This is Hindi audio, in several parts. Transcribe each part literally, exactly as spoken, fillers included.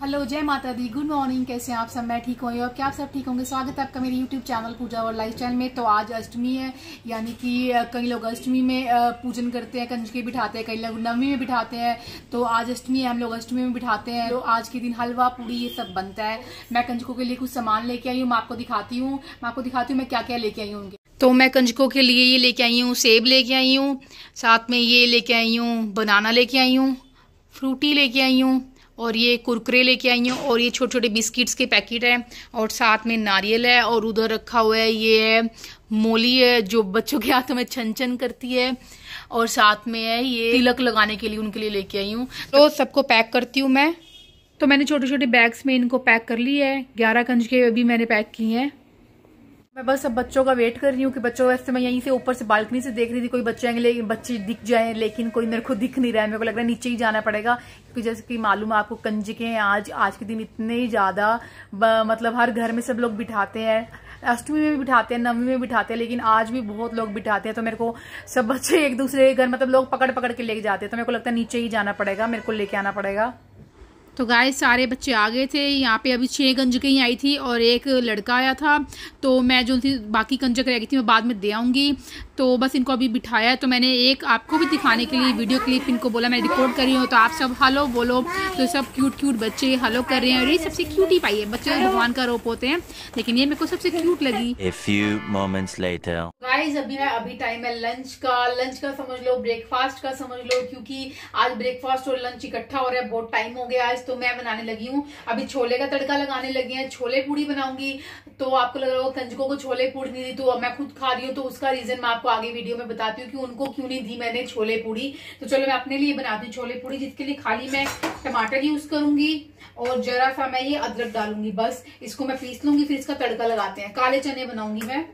हेलो, जय माता दी, गुड मॉर्निंग। कैसे हैं आप सब? मैं ठीक हूँ और क्या आप सब ठीक होंगे। स्वागत है आपका मेरे यूट्यूब चैनल पूजा और लाइफस्टाइल में। तो आज अष्टमी है, यानी कि कई लोग अष्टमी में पूजन करते हैं, कंजके बिठाते हैं, कई लोग नवमी में बिठाते हैं। तो आज अष्टमी है, हम लोग अष्टमी में बिठाते हैं। तो आज के दिन हलवा पूड़ी ये सब बनता है। मैं कंजकों के लिए कुछ सामान लेके आई हूँ, मैं आपको दिखाती हूँ मैं आपको दिखाती हूँ मैं क्या क्या लेके आई हूँ उनके। तो मैं कंजकों के लिए ये लेके आई हूँ, सेब लेके आई हूँ, साथ में ये लेके आई हूँ, बनाना लेके आई हूँ, फ्रूटी लेके आई हूँ, और ये कुरकुरे लेके आई हूँ, और ये छोटे छोटे बिस्किट्स के पैकेट है, और साथ में नारियल है, और उधर रखा हुआ है ये है मोली है जो बच्चों के हाथों में छन छन करती है, और साथ में है ये तिलक लगाने के लिए उनके लिए लेके आई हूँ। तो सबको पैक करती हूँ मैं। तो मैंने छोटे छोटे बैग्स में इनको पैक कर लिया है। ग्यारह कंजके अभी मैंने पैक किए हैं। मैं बस अब बच्चों का वेट कर रही हूँ कि बच्चों, वैसे मैं यहीं से ऊपर से बालकनी से देख रही थी कोई बच्चे आएंगे, लेकिन बच्चे दिख जाएं, लेकिन कोई मेरे को दिख नहीं रहा है। मेरे को लग रहा है नीचे ही जाना पड़ेगा, क्योंकि जैसे कि मालूम है आपको कंजके हैं आज आज के दिन इतने ज्यादा, मतलब हर घर में सब लोग बिठाते हैं। अष्टमी में भी बिठाते हैं, नवमी में बिठाते हैं, लेकिन आज भी बहुत लोग बिठाते हैं। तो मेरे को सब बच्चे एक दूसरे के घर, मतलब लोग पकड़ पकड़ के लेके जाते हैं। तो मेरे को लगता है नीचे ही जाना पड़ेगा, मेरे को लेके आना पड़ेगा। तो गाइस सारे बच्चे आ गए थे यहाँ पे। अभी छह कंजकें ही आई थी और एक लड़का आया था। तो मैं जो थी बाकी कंजक रह गई थी मैं बाद में दे आऊँगी। तो बस इनको अभी बिठाया है। तो मैंने एक आपको भी दिखाने के लिए वीडियो क्लिप इनको बोला मैं रिकॉर्ड कर रही हूँ, तो आप सब हेलो बोलो। तो सब क्यूट क्यूट बच्चे हेलो कर रहे हैं, और ये सबसे क्यूट ही पाई है। बच्चे भगवान का रूप होते हैं, लेकिन ये मेरे को सबसे क्यूट लगी। A few moments later. Guys अभी है अभी टाइम है लंच का लंच का समझ लो, ब्रेकफास्ट का समझ लो, क्योंकि आज ब्रेकफास्ट और लंच इकट्ठा हो रहा है। बहुत टाइम हो गया आज। तो मैं बनाने लगी हूँ, अभी छोले का तड़का लगाने लगे हैं, छोले पूड़ी बनाऊंगी। तो आपको लग रहा होगा कंजकों को छोले पूड़ी नहीं दी, तो मैं खुद खा रही हूँ। तो उसका रीजन मैं आपको आगे वीडियो में बताती हूँ कि उनको क्यों नहीं दी मैंने छोले पूड़ी। तो चलो मैं अपने लिए बनाती हूँ छोले पूड़ी, जिसके लिए खाली मैं टमाटर यूज करूंगी और जरा सा मैं ये अदरक डालूंगी। बस इसको मैं पीस लूंगी, फिर इसका तड़का लगाते हैं। काले चने बनाऊंगी मैं।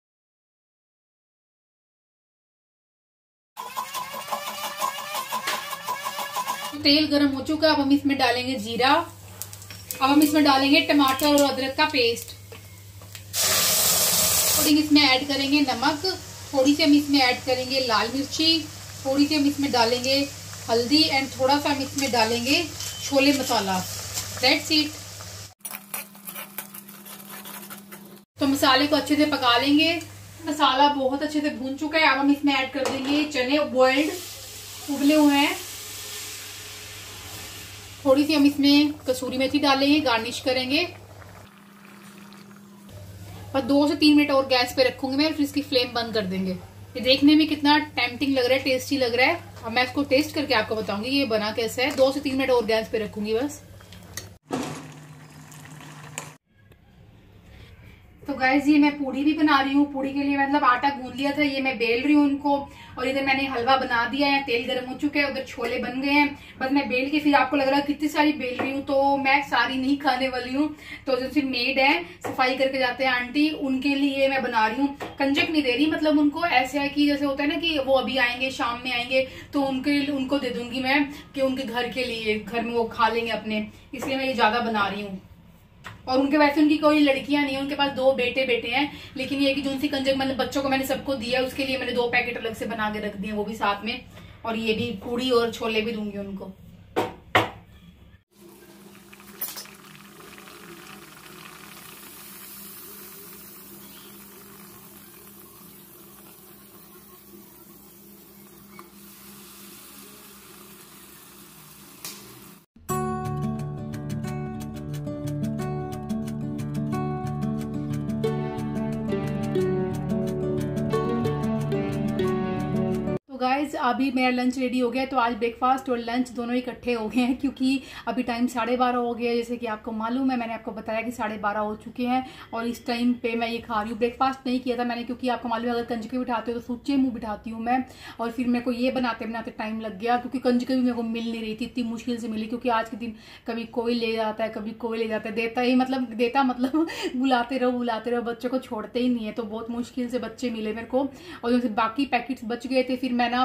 तेल गरम हो चुका, अब हम इसमें डालेंगे जीरा। अब हम इसमें डालेंगे टमाटर और अदरक का पेस्ट। थोड़ी इसमें ऐड करेंगे नमक, थोड़ी सी हम इसमें ऐड करेंगे लाल मिर्ची, थोड़ी सी हम इसमें डालेंगे हल्दी, एंड थोड़ा सा हम इसमें डालेंगे छोले मसाला। That's it. तो मसाले को अच्छे से पका लेंगे। मसाला बहुत अच्छे से भून चुका है। अब हम इसमें ऐड कर देंगे चने बॉइल्ड उबले हुए हैं। थोड़ी सी हम इसमें कसूरी मेथी डालेंगे, गार्निश करेंगे। पर दो से तीन मिनट और गैस पे रखूंगी मैं, फिर इसकी फ्लेम बंद कर देंगे। ये देखने में कितना टेम्पटिंग लग रहा है, टेस्टी लग रहा है। अब मैं इसको टेस्ट करके आपको बताऊंगी ये बना कैसा है। दो से तीन मिनट और गैस पे रखूंगी बस। तो गाइस ये मैं पूड़ी भी बना रही हूँ। पूड़ी के लिए मतलब आटा गूंद लिया था, ये मैं बेल रही हूँ उनको, और इधर मैंने हलवा बना दिया है। तेल गर्म हो चुका है, उधर छोले बन गए हैं। बस मैं बेल के, फिर आपको लग रहा है कितनी सारी बेल रही हूँ, तो मैं सारी नहीं खाने वाली हूँ। तो जो फिर मेड है, सफाई करके जाते हैं आंटी, उनके लिए मैं बना रही हूँ। कंजक नहीं दे रही, मतलब उनको ऐसे है कि जैसे होता है ना कि वो अभी आएंगे, शाम में आएंगे, तो उनके उनको दे दूंगी मैं, कि उनके घर के लिए, घर में वो खा लेंगे अपने, इसलिए मैं ये ज्यादा बना रही हूँ। और उनके वैसे उनकी कोई लड़कियां नहीं है, उनके पास दो बेटे बेटे हैं, लेकिन ये कि जो उनसी कंजक मतलब बच्चों को मैंने सबको दिया, उसके लिए मैंने दो पैकेट अलग से बना के रख दिए, वो भी साथ में। और ये भी पूड़ी और छोले भी दूंगी उनको। गाइस अभी मेरा लंच रेडी हो गया है। तो आज ब्रेकफास्ट और लंच दोनों इकट्ठे हो गए हैं, क्योंकि अभी टाइम साढ़े बारह हो गया है। जैसे कि आपको मालूम है, मैंने आपको बताया कि साढ़े बारह हो चुके हैं, और इस टाइम पे मैं ये खा रही हूँ। ब्रेकफास्ट नहीं किया था मैंने, क्योंकि आपको मालूम है अगर कंजके बिठाते हो तो सूचे मुँह बिठाती हूँ मैं, और फिर मेरे को ये बनाते बनाते टाइम लग गया, क्योंकि कंजके भी मेरे को मिल नहीं रही थी, इतनी मुश्किल से मिली। क्योंकि आज के दिन कभी कोई ले जाता है, कभी कोई ले जाता है, देता ही मतलब देता मतलब बुलाते रहो बुलाते रहो, बच्चों को छोड़ते ही नहीं है। तो बहुत मुश्किल से बच्चे मिले मेरे को, और जो बाकी पैकेट्स बच गए थे, फिर मैं ना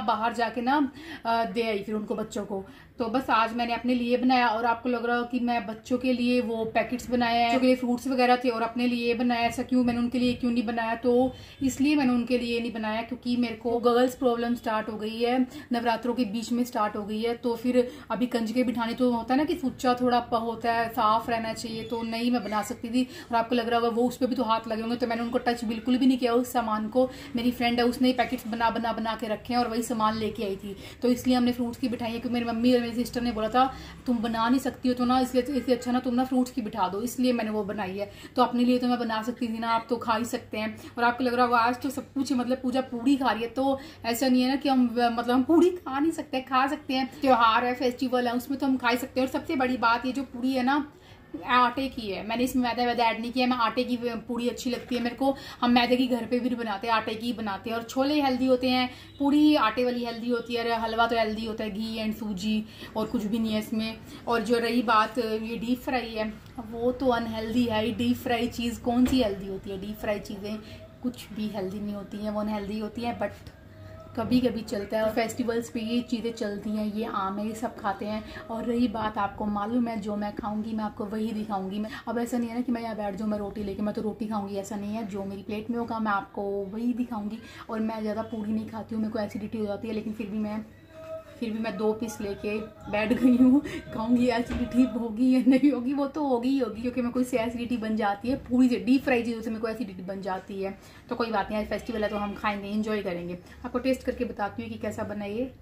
बाहर जाके ना दे आई फिर उनको बच्चों को। तो बस आज मैंने अपने लिए बनाया और आपको लग रहा हो कि मैं बच्चों के लिए वो पैकेट्स बनाए हैं, बच्चों के लिए फ्रूट्स वगैरह थे और अपने लिए बनाया। ऐसा क्यों, मैंने उनके लिए क्यों नहीं बनाया? तो इसलिए मैंने उनके लिए नहीं बनाया क्योंकि मेरे को गर्ल्स प्रॉब्लम स्टार्ट हो गई है, नवरात्रों के बीच में स्टार्ट हो गई है। तो फिर अभी कंजके बिठाने तो होता है ना कि सुच्चा थोड़ा होता है, साफ रहना चाहिए, तो नहीं मैं बना सकती थी। और आपको लग रहा होगा वो उस पर भी तो हाथ लगे होंगे, तो मैंने उनको टच बिल्कुल भी नहीं किया उस सामान को। मेरी फ्रेंड है उसने पैकेट्स बना बना बना के रखे हैं और वही सामान लेके आई थी। तो इसलिए हमने फ्रूट्स की बिठाई है क्योंकि मेरी मम्मी और मेरी सिस्टर ने बोला था तुम बना नहीं सकती हो तो ना इसलिए इसलिए अच्छा ना तुम ना फ्रूट्स की बिठा दो, इसलिए मैंने वो बनाई है। तो अपने लिए तो मैं बना सकती थी ना, आप तो खा ही सकते हैं। और आपको लग रहा होगा आज तो सब कुछ मतलब पूजा पूरी खा रही है, तो ऐसा नहीं है ना कि हम मतलब हम पूरी खा नहीं सकते, खा सकते हैं। त्योहार है, फेस्टिवल है, उसमें तो हम खा ही सकते हैं। और सबसे बड़ी बात ये जो पूरी है ना आटे की है, मैंने इसमें मैदा वैदा ऐड नहीं किया, मैं आटे की पूरी अच्छी लगती है मेरे को। हम मैदे की घर पे भी बनाते हैं, आटे की बनाते हैं। और छोले हेल्दी होते हैं, पूरी आटे वाली हेल्दी होती है, हलवा तो हेल्दी होता है, घी एंड सूजी और कुछ भी नहीं है इसमें। और जो रही बात ये डीप फ्राई है, वो तो अनहेल्दी है। डीप फ्राई चीज़ कौन सी हेल्दी होती है? डीप फ्राई चीज़ें कुछ भी हेल्दी नहीं होती हैं, वो अनहेल्दी होती हैं, बट कभी कभी चलता है। और फेस्टिवल्स पे ये चीज़ें चलती हैं, ये आम है, ये सब खाते हैं। और रही बात आपको मालूम है जो मैं खाऊंगी मैं आपको वही दिखाऊंगी। मैं अब ऐसा नहीं है ना कि मैं यहाँ बैठ जाऊँ मैं रोटी लेके मैं तो रोटी खाऊंगी, ऐसा नहीं है। जो मेरी प्लेट में होगा मैं आपको वही दिखाऊंगी। और मैं ज़्यादा पूरी नहीं खाती हूँ, मेरे को एसिडिटी हो जाती है, लेकिन फिर भी मैं फिर भी मैं दो पीस लेके बैठ गई हूँ। खाऊंगी, एसिडिटी होगी या नहीं होगी वो तो होगी ही होगी, क्योंकि मेरे को इससे एसिडिटी बन जाती है। पूरी से डीप फ्राई चीज़ों से मेरे को एसिडिटी बन जाती है। तो कोई बात नहीं, आज फेस्टिवल है तो हम खाएंगे, एंजॉय करेंगे। आपको टेस्ट करके बताती हूँ कि कैसा बना ये।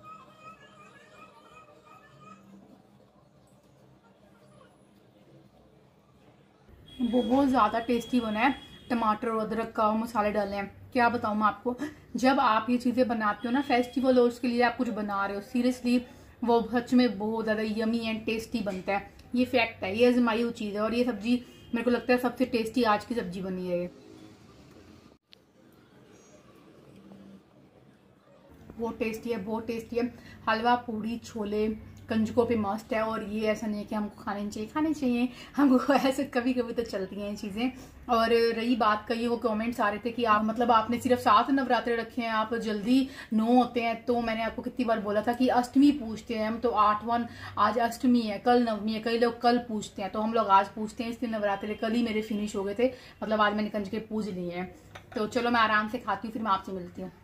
वो बहुत ज़्यादा टेस्टी बना है, टमाटर और अदरक का मसाले डाले हैं। क्या बताऊँ मैं आपको, जब आप ये चीज़ें बनाते हो ना फेस्टिवल और उसके लिए आप कुछ बना रहे हो, सीरियसली वो सच में बहुत ज़्यादा यमी एंड टेस्टी बनता है। ये फैक्ट है, ये आजमाई हुई चीज़ है। और ये सब्जी मेरे को लगता है सबसे टेस्टी आज की सब्जी बनी है ये। बहुत टेस्टी है, बहुत टेस्टी है। हलवा पूरी छोले कंजकों पे मस्त है। और ये ऐसा नहीं है कि हमको खाने चाहिए, खाने चाहिए हमको, ऐसे कभी कभी तो चलती हैं ये चीज़ें। और रही बात का, ये वो कमेंट्स आ रहे थे कि आप मतलब आपने सिर्फ सात नवरात्रे रखे हैं, आप जल्दी नौ होते हैं। तो मैंने आपको कितनी बार बोला था कि अष्टमी पूछते हैं हम, तो आठवां आज अष्टमी है, कल नवमी है, कई लोग कल पूछते हैं, तो हम लोग आज पूछते हैं। इसलिए नवरात्रे कल ही मेरे फिनिश हो गए थे, मतलब आज मैंने कंजके पूज लिए हैं। तो चलो मैं आराम से खाती हूँ, फिर मैं आपसे मिलती हूँ।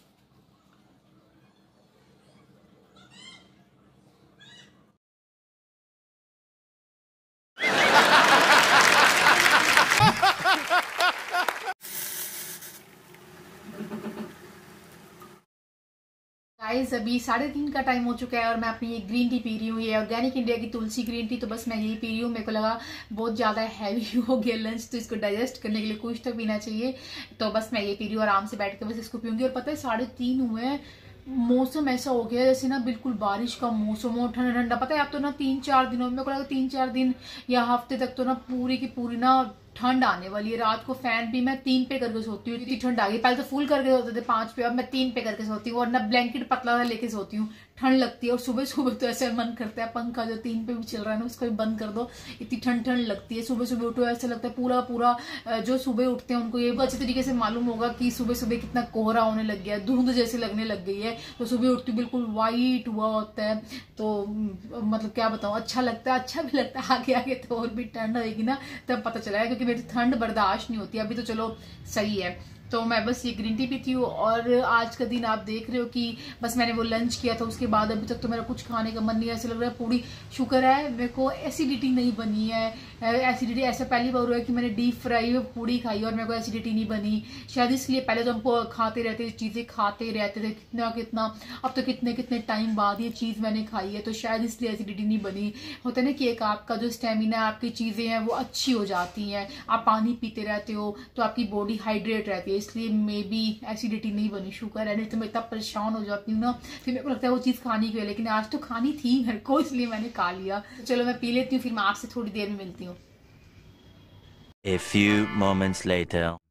गाइस अभी साढ़े तीन का टाइम हो चुका है और मैं अपनी ये ग्रीन टी पी रही हूँ, ये ऑर्गेनिक इंडिया की तुलसी ग्रीन टी। तो बस मैं यही पी रही हूँ, मेरे को लगा बहुत ज़्यादा हैवी हो गया लंच, तो इसको डाइजेस्ट करने के लिए कुछ तो पीना चाहिए। तो बस मैं ये पी रही हूँ, आराम से बैठ के बस इसको पीऊँगी। और पता है साढ़े तीन हुए हैं, मौसम ऐसा हो गया जैसे ना बिल्कुल बारिश का मौसम हो, ठंडा ठंडा। पता है आप तो ना तीन चार दिनों में, मेरे को लगा तीन चार दिन या हफ्ते तक तो ना पूरी की पूरी ना ठंड आने वाली है। रात को फैन भी मैं तीन पे करके सोती हूँ, इतनी ठंड आ गई। पहले तो फुल करके सोते थे पांच पे, अब मैं तीन पे करके सोती हूँ। और ना ब्लैंकेट पतला लेके सोती हूँ, ठंड लगती है। और सुबह सुबह तो ऐसा मन करता है पंखा जो तीन पे भी चल रहा है ना उसको भी बंद कर दो, इतनी ठंड ठंड लगती है। सुबह सुबह उठो ऐसा लगता है पूरा पूरा, जो सुबह उठते हैं उनको ये अच्छी तरीके से मालूम होगा कि सुबह सुबह कितना कोहरा होने लग गया है, धुंध जैसे लगने लग गई है। तो सुबह उठती बिल्कुल वाइट हुआ होता है, तो मतलब क्या बताऊँ, अच्छा लगता है। अच्छा भी लगता है, आगे आगे तो और भी ठंड होगी ना तब पता चला है, क्योंकि मेरी ठंड बर्दाश्त नहीं होती। अभी तो चलो सही है। तो मैं बस ये ग्रीन टी पीती हूँ। और आज का दिन आप देख रहे हो कि बस मैंने वो लंच किया था, उसके बाद अभी तक तो मेरा कुछ खाने का मन नहीं है। ऐसा लग रहा है पूरी, शुक्र है मेरे को एसिडिटी नहीं बनी है। एसिडिटी ऐसा पहली बार हुआ है कि मैंने डीप फ्राई पूड़ी खाई और मेरे को एसिडिटी नहीं बनी, शायद इसलिए। पहले तो हमको खाते रहते चीज़ें खाते रहते थे कितना कितना, अब तो कितने कितने टाइम बाद ये चीज़ मैंने खाई है, तो शायद इसलिए एसिडिटी नहीं बनी। होता है ना कि एक आपका जो स्टेमिना, आपकी चीज़ें हैं वो अच्छी हो जाती हैं, आप पानी पीते रहते हो तो आपकी बॉडी हाइड्रेट रहती है, इसलिए मे बी एसिडिटी नहीं बनी। शुक्र है, नहीं तो मैं इतना परेशान हो जाती हूँ ना, फिर मेरे को लगता है वो चीज़ खानी क्यों है। लेकिन आज तो खानी थी मेरे को, इसलिए मैंने खा लिया। चलो मैं पी लेती हूँ, फिर मैं आपसे थोड़ी देर में मिलती हूँ। A few moments later.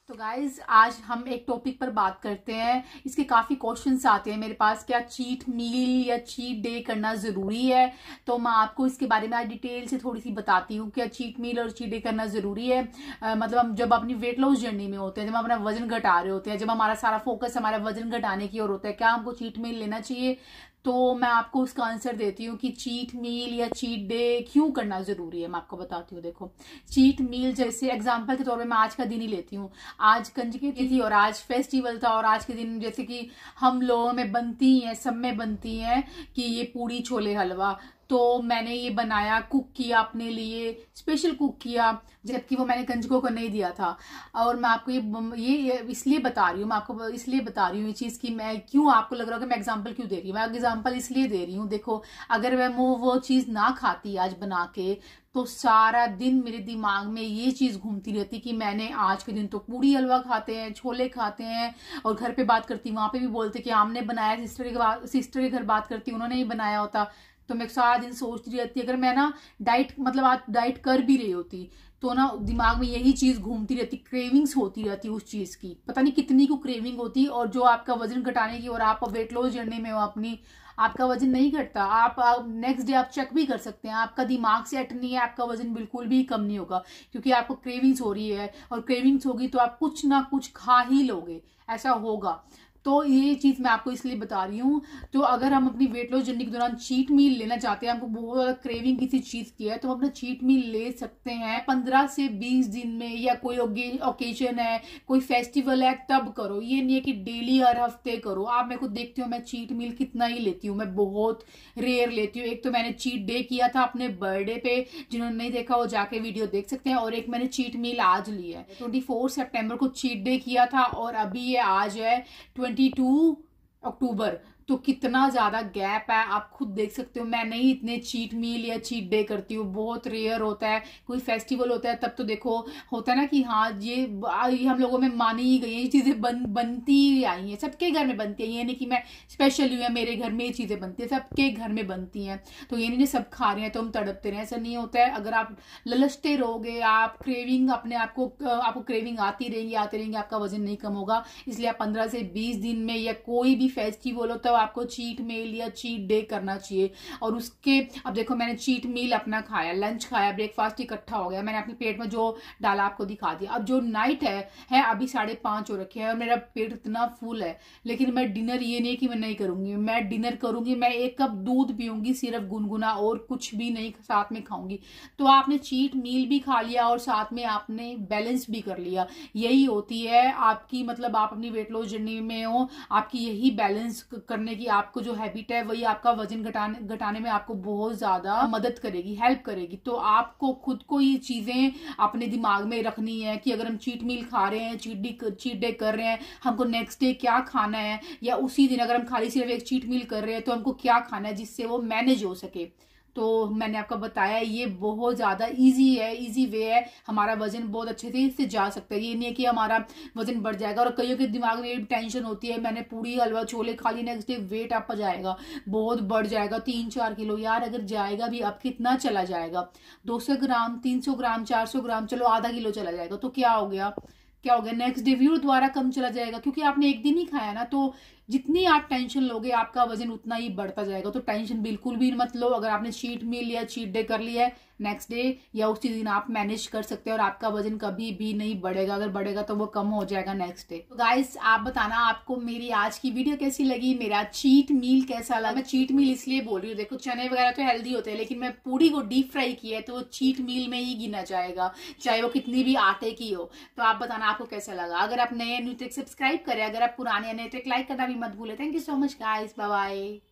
तो गाइज आज हम एक टॉपिक पर बात करते हैं। इसके काफ़ी क्वेश्चंस आते हैं मेरे पास, क्या चीट मील या चीट डे करना ज़रूरी है। तो मैं आपको इसके बारे में आज डिटेल से थोड़ी सी बताती हूँ, क्या चीट मील और चीट डे करना ज़रूरी है। आ, मतलब हम जब अपनी वेट लॉस जर्नी में होते हैं, जब हम अपना वजन घटा रहे होते हैं, जब हमारा सारा फोकस हमारा वजन घटाने की ओर होता है, क्या हमको चीट मील लेना चाहिए। तो मैं आपको उसका आंसर देती हूँ कि चीट मील या चीट डे क्यों करना जरूरी है। मैं आपको बताती हूँ। देखो, चीट मील जैसे एग्जांपल के तौर पे मैं आज का दिन ही लेती हूँ। आज कंजकी थी और आज फेस्टिवल था, और आज के दिन जैसे कि हम लोगों में बनती हैं, सब में बनती हैं कि ये पूड़ी छोले हलवा, तो मैंने ये बनाया, कुक किया अपने लिए, स्पेशल कुक किया, जबकि वो मैंने कंजकों को नहीं दिया था। और मैं आपको ये ये इसलिए बता रही हूँ, मैं आपको इसलिए बता रही हूँ ये चीज़ कि मैं क्यों, आपको लग रहा है कि मैं एग्जांपल क्यों दे रही हूँ। मैं एग्जांपल इसलिए दे रही हूँ, देखो अगर मैं वो वो चीज़ ना खाती आज बना के, तो सारा दिन मेरे दिमाग में ये चीज़ घूमती रहती कि मैंने आज के दिन तो पूड़ी हलवा खाते हैं, छोले खाते हैं, और घर पे बात करती वहाँ पे भी बोलते कि हमने बनाया, सिस्टर के सिस्टर के घर बात करती उन्होंने ही बनाया होता। तो मैं सारा दिन सोचती रहती, अगर मैं ना डाइट मतलब आज डाइट कर भी रही होती तो ना दिमाग में यही चीज़ घूमती रहती, क्रेविंग्स होती रहती उस चीज़ की, पता नहीं कितनी को क्रेविंग होती। और जो आपका वजन घटाने की और आप वेट लॉस जर्नी में हो अपनी, आपका वजन नहीं घटता। आप नेक्स्ट डे आप चेक भी कर सकते हैं, आपका दिमाग सेट नहीं है, आपका वजन बिल्कुल भी कम नहीं होगा, क्योंकि आपको क्रेविंग्स हो रही है, और क्रेविंग्स होगी तो आप कुछ ना कुछ खा ही लोगे, ऐसा होगा। तो ये चीज़ मैं आपको इसलिए बता रही हूँ। तो अगर हम अपनी वेट लॉस जर्नी के दौरान चीट मील लेना चाहते हैं, हमको बहुत ज़्यादा क्रेविंग किसी चीज़ की है, तो हम अपना चीट मील ले सकते हैं पंद्रह से बीस दिन में, या कोई ओकेजन है, कोई फेस्टिवल है, तब करो। ये नहीं है कि डेली हर हफ्ते करो। आप मेरे को देखते हो मैं चीट मील कितना ही लेती हूँ, मैं बहुत रेयर लेती हूँ। एक तो मैंने चीट डे किया था अपने बर्थडे पे, जिन्होंने नहीं देखा वो जाके वीडियो देख सकते हैं, और एक मैंने चीट मील आज लिया है। ट्वेंटी फोर सेप्टेम्बर को चीट डे किया था, और अभी ये आज है ट्वेंटी टू अक्टूबर। तो कितना ज़्यादा गैप है, आप खुद देख सकते हो। मैं नहीं इतने चीट मील या चीट डे करती हूँ, बहुत रेयर होता है। कोई फेस्टिवल होता है तब तो देखो होता है ना कि हाँ ये, ये हम लोगों में मानी ही गई है, ये चीज़ें बन बनती ही आई हैं, सबके घर में बनती है। ये नहीं कि मैं स्पेशल हूँ या मेरे घर में ये चीज़ें बनती है, सबके घर में बनती हैं। तो ये नहीं सब खा रहे हैं तो हम तड़पते रहे, ऐसा नहीं होता है। अगर आप ललचते रहोगे, आप क्रेविंग अपने आप को आपको क्रेविंग आती रहेंगी आती रहेंगी आपका वजन नहीं कम होगा। इसलिए आप पंद्रह से बीस दिन में, या कोई भी फेस्टिवल हो तब आपको चीट मील या चीट डे करना चाहिए। और उसके अब देखो, मैंने चीट मील अपना खाया, लंच खाया, ब्रेकफास्ट इकट्ठा हो गया, मैंने अपने पेट में जो डाला आपको दिखा दिया। अब जो नाइट है है अभी साढ़े पाँच हो रखे हैं और मेरा पेट इतना फुल है, लेकिन मैं डिनर ये नहीं कि मैं नहीं करूंगी, मैं डिनर करूंगी। मैं एक कप दूध पीऊंगी सिर्फ गुनगुना, और कुछ भी नहीं साथ में खाऊंगी। तो आपने चीट मील भी खा लिया और साथ में आपने बैलेंस भी कर लिया। यही होती है आपकी, मतलब आप अपनी वेट लॉस जर्नी में हो, आपकी यही बैलेंस करने की आपको जो हैबिट है, वही आपका वजन घटाने घटाने में आपको बहुत ज्यादा मदद करेगी, हेल्प करेगी। तो आपको खुद को ये चीजें अपने दिमाग में रखनी है कि अगर हम चीट मील खा रहे हैं, चीट डे चीट डे कर रहे हैं, हमको नेक्स्ट डे क्या खाना है, या उसी दिन अगर हम खाली सिर्फ एक चीट मील कर रहे हैं तो हमको क्या खाना है जिससे वो मैनेज हो सके। तो मैंने आपको बताया ये बहुत ज़्यादा इजी है, इजी वे है, हमारा वजन बहुत अच्छे से इससे जा सकता है। ये नहीं है कि हमारा वजन बढ़ जाएगा। और कईयों के दिमाग में ये टेंशन होती है, मैंने पूरी हलवा छोले खा ली, नेक्स्ट डे वेट अप जाएगा, बहुत बढ़ जाएगा तीन चार किलो। यार अगर जाएगा भी, अब कितना चला जाएगा, दो सौ ग्राम, तीन सौ ग्राम, चार सौ ग्राम, चलो आधा किलो चला जाएगा, तो क्या हो गया, क्या हो गया, नेक्स्ट डे भी दोबारा कम चला जाएगा, क्योंकि आपने एक दिन ही खाया ना। तो जितनी आप टेंशन लोगे आपका वजन उतना ही बढ़ता जाएगा। तो टेंशन बिल्कुल भी मत लो। अगर आपने चीट मील या चीट डे कर लिया है, नेक्स्ट डे या उसी दिन आप मैनेज कर सकते हैं और आपका वजन कभी भी नहीं बढ़ेगा। अगर बढ़ेगा तो वो कम हो जाएगा नेक्स्ट डे। तो गाइस आप बताना आपको मेरी आज की वीडियो कैसी लगी, मेरा चीट मील कैसा लगा। मैं चीट मील इसलिए बोल रही हूँ, देखो चने वगैरह तो हेल्दी होते हैं, लेकिन मैं पूरी को डीप फ्राई किया है तो वो चीट मील में ही गिना जाएगा, चाहे वो कितनी भी आटे की हो। तो आप बताना आपको कैसा लगा। अगर आप नए न्यू तक सब्सक्राइब करें, अगर आप पुराने नए तक लाइक करना भी मत भूलें। Thank you so much guys, bye bye.